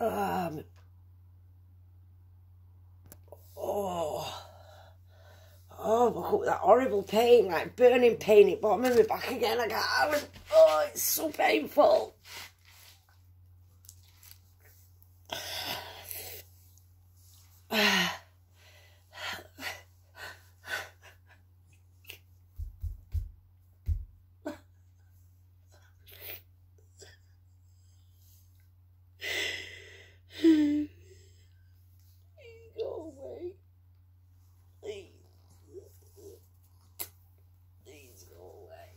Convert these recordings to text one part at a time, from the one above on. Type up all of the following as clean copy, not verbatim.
Oh, look at that horrible pain, like burning pain at the bottom of my back again. I can't. Oh, it's so painful. Go away. Please go away.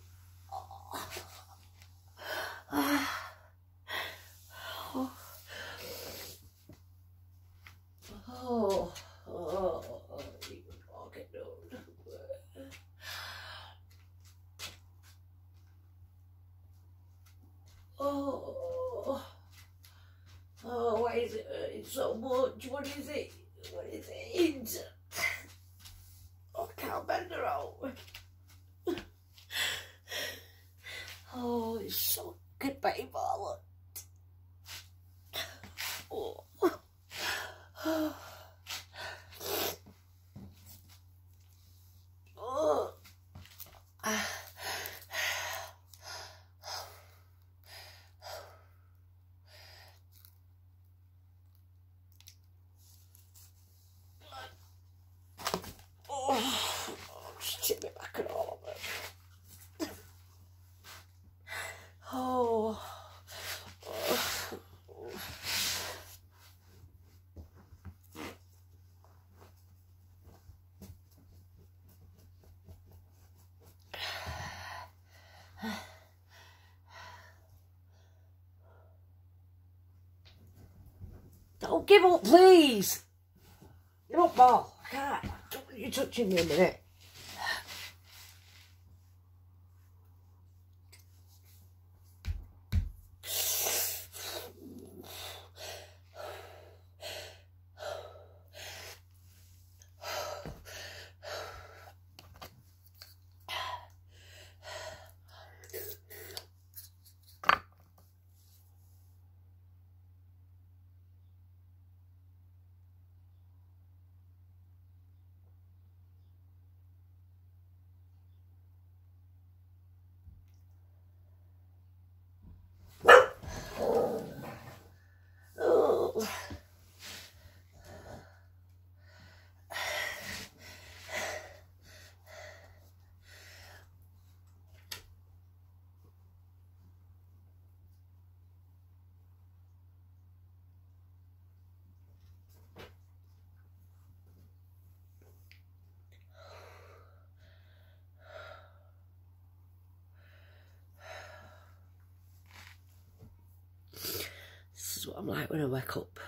You can walk it down. Why is it hurting so much? What is it? What is it? Oh, I can't bend her out. Oh, it's so good, painful. Oh. Oh. Just chip it back and all of it. Oh. Don't give up, please. Give up, ball. I can't. You're touching me a minute. This is what I'm like when I wake up.